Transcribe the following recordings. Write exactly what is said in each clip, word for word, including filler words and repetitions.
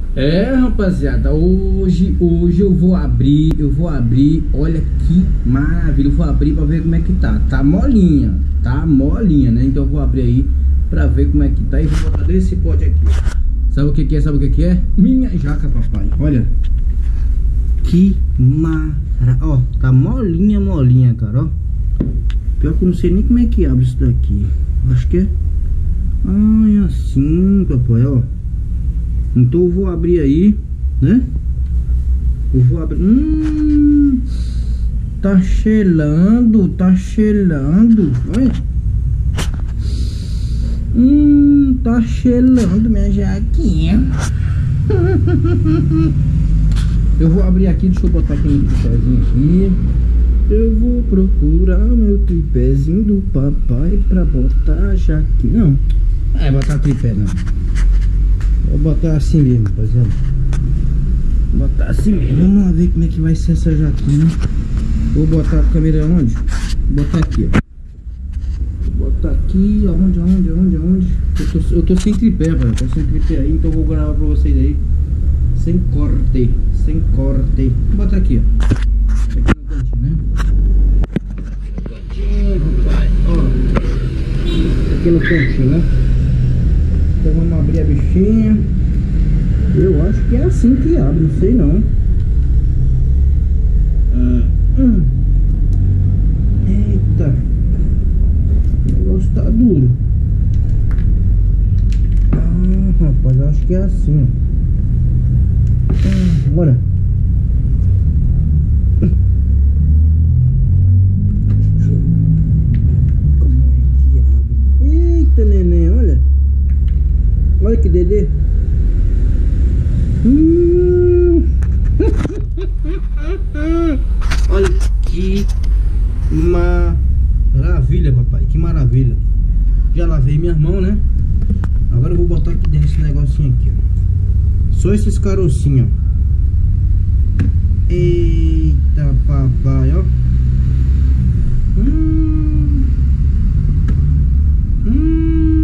É, rapaziada, hoje, hoje eu vou abrir, eu vou abrir, olha que maravilha, eu vou abrir pra ver como é que tá, tá molinha, tá molinha, né, então eu vou abrir aí pra ver como é que tá e vou botar desse pote aqui, sabe o que que é, sabe o que que é? Minha jaca, papai, olha, que mara, ó, tá molinha, molinha, cara, ó, pior que eu não sei nem como é que abre isso daqui, acho que é, ai, assim, papai, ó. Então eu vou abrir aí, né? Eu vou abrir. Hum, tá cheirando, tá cheirando. Olha. Hum, tá cheirando minha jaquinha. Eu vou abrir aqui, deixa eu botar aqui no tripézinho aqui. Eu vou procurar meu tripézinho do papai pra botar jaquinha. Não, é botar tripé não. Vou botar assim mesmo, rapaziada. Vou botar assim mesmo. Vamos lá ver como é que vai ser essa jaquinha. Vou botar a câmera onde? Vou botar aqui, ó. Vou botar aqui, aonde, aonde, aonde, aonde? Eu tô, eu tô sem tripé, velho. Tô sem tripé aí, então eu vou gravar pra vocês aí. Sem corte, sem corte. Vou botar aqui, ó. Aqui no cantinho, né? Cantinho, papai. Ó. Aqui no cantinho, né? Então vamos abrir a bichinha. Eu acho que é assim que abre, não sei não. Hum, hum. Eita, o negócio tá duro. Ah, rapaz, acho que é assim, ó. Hum, bora. Como é que abre? Eita, neném, olha. Olha que dedê. Hum. Olha que maravilha, papai. Que maravilha. Já lavei minhas mãos, né? Agora eu vou botar aqui dentro esse negocinho aqui, ó. Só esses carocinhos, ó. Eita, papai, ó. Hum. Hum.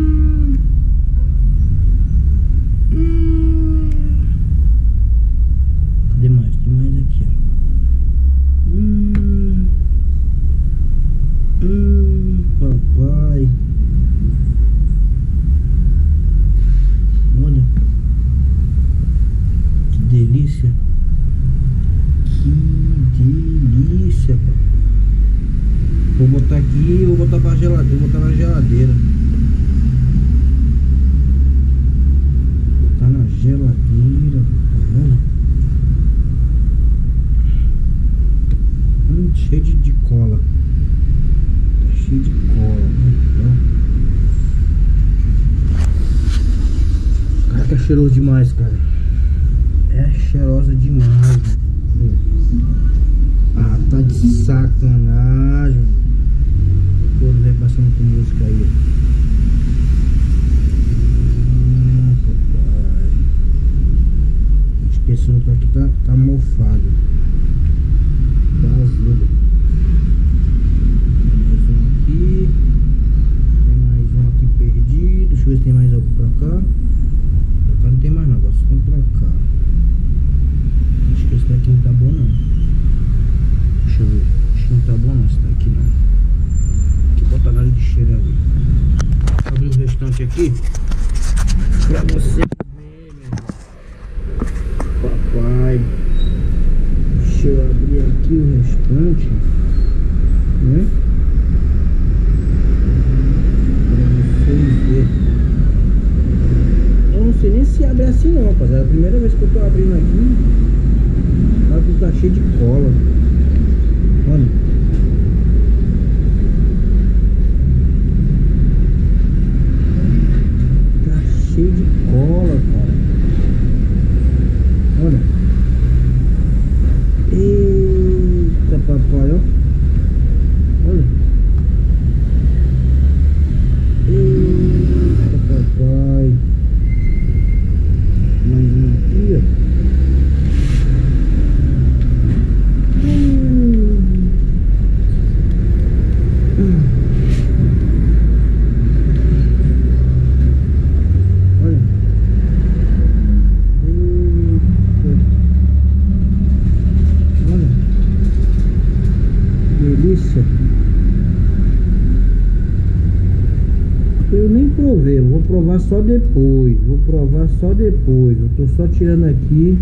Delícia. Que delícia, papai. Vou botar aqui e vou botar pra geladeira. Vou botar na geladeira. Botar na geladeira, papai. Hum, cheio de, de cola. Tá cheio de cola, né? Caraca, é cheiroso demais, cara. É cheirosa demais, né? Ah, tá de sacanagem. O povo vem passando com música aí. Hum, papai. Esqueci o aqui, tá, tá mofado. Tá azedo. Tem mais um aqui. Tem mais um aqui perdido. Deixa eu ver se tem mais algo pra cá. Pra cá não tem mais não, agora só tem pra cá. Acho que esse daqui não tá bom não. Deixa eu ver. Acho que não tá bom não esse daqui não. Aqui botar nada de cheiro ali. Vou abrir o restante aqui pra você ver, meu irmão. Papai. Deixa eu abrir aqui o restante, né? Pra vocês verem. Eu não sei nem se abre assim não, rapaziada. É a primeira vez que eu tô abrindo aqui. Tá cheio de cola. Olha. Tá cheio de cola, cara. Olha. Eita, papai, ó. Olha. Eita, papai. Mais um aqui, ó. Olha. provar só depois. Vou provar só depois. Eu tô só tirando aqui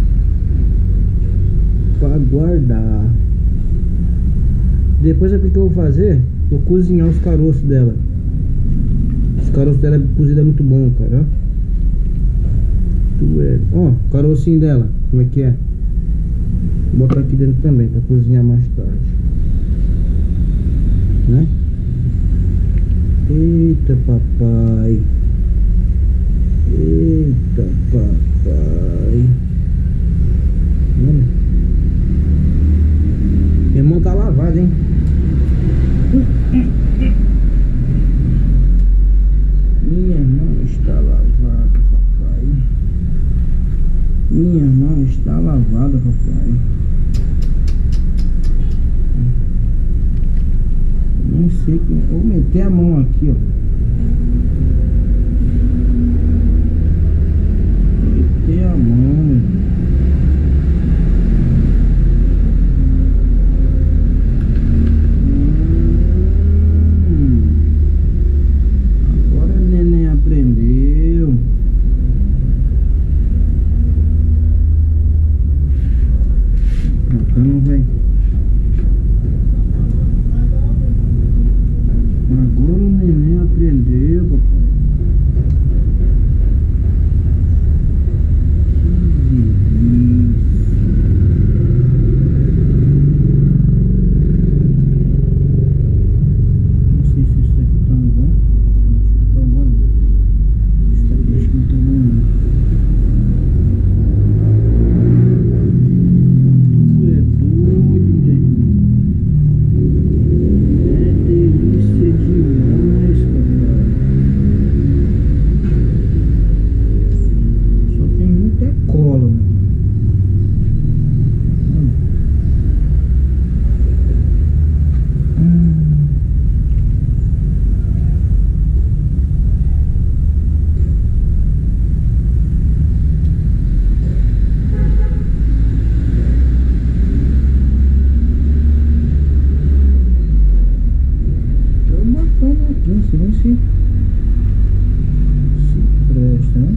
pra guardar. Depois sabe o que eu vou fazer? Vou cozinhar os caroços dela. Os caroços dela cozido é muito bom, cara. Ó. Tu é. Ó, o carocinho dela. Como é que é? Vou botar aqui dentro também pra cozinhar mais tarde. Né? Eita papai. Eita papai. Olha. Minha mão tá lavada, hein? Minha mão está lavada, papai. Minha mão está lavada, papai. Não sei que... Vou meter a mão aqui, ó. Meter a mão. Hum. Agora o neném aprendeu. Então não vai... Agora o neném aprendeu, papai. Que delícia. Não sei se isso é tão bom. Acho que tá bom. Isso aqui acho que não tá bom, não. Tu é doido, meu irmão. É delícia demais, papai. Só tem muita cola, mano. Hum. Tô matando aqui, se não se, se presta, né?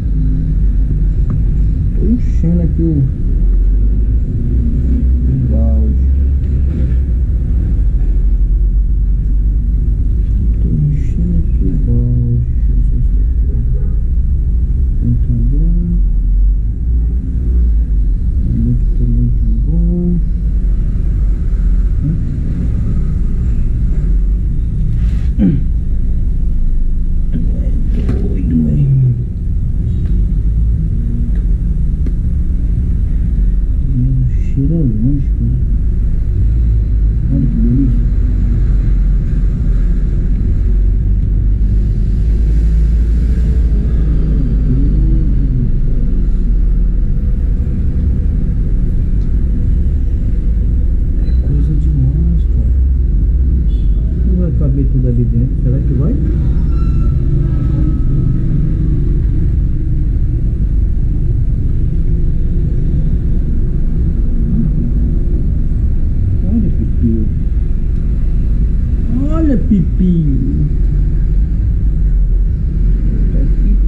Tô enchendo aqui o, o balde. Tô enchendo aqui o balde. Deixa eu ver se isso aqui muito bom. Muito, muito bom. Hum? Tu é doido, meu irmão. Meu, cheira longe, cara. Olha que delícia. É coisa demais, cara. Não vai caber tudo ali dentro. Será que vai? Olha, Pipinho. Olha, Pipinho. Tá aqui.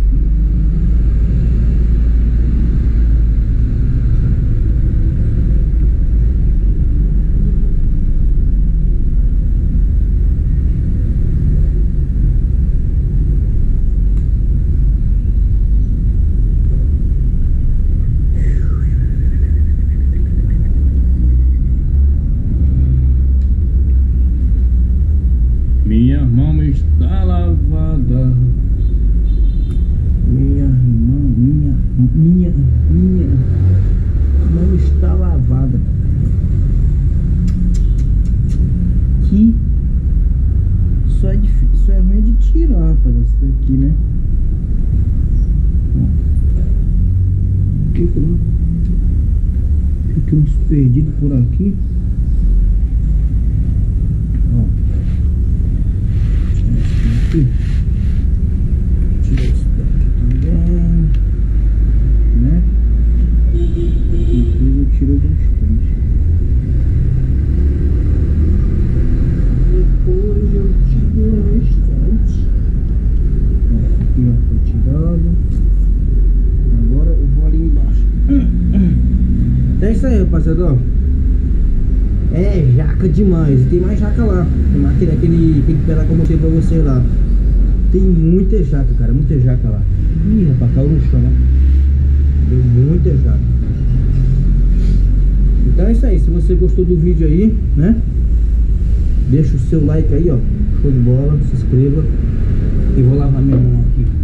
Minha mão está lavada. Minha mão, minha, minha, minha mão está lavada. Que só é, difícil, só é ruim de tirar, parece, isso aqui, né? Fica, fica uns perdidos por aqui. Ó. Aqui. Tira esse daqui também, né? Depois eu tiro bastante. Depois eu tiro bastante. Aqui, ó. isso aí, rapaziada, ó. É jaca demais. E tem mais jaca lá. Tem mais aquele, aquele, aquele pedaço que eu mostrei pra você lá. Tem muita jaca, cara. Muita jaca lá. Ih, rapaz, caiu no chão, ó. Tem muita jaca. Então é isso aí. Se você gostou do vídeo aí, né? Deixa o seu like aí, ó. Show de bola. Se inscreva. E vou lavar minha mão aqui.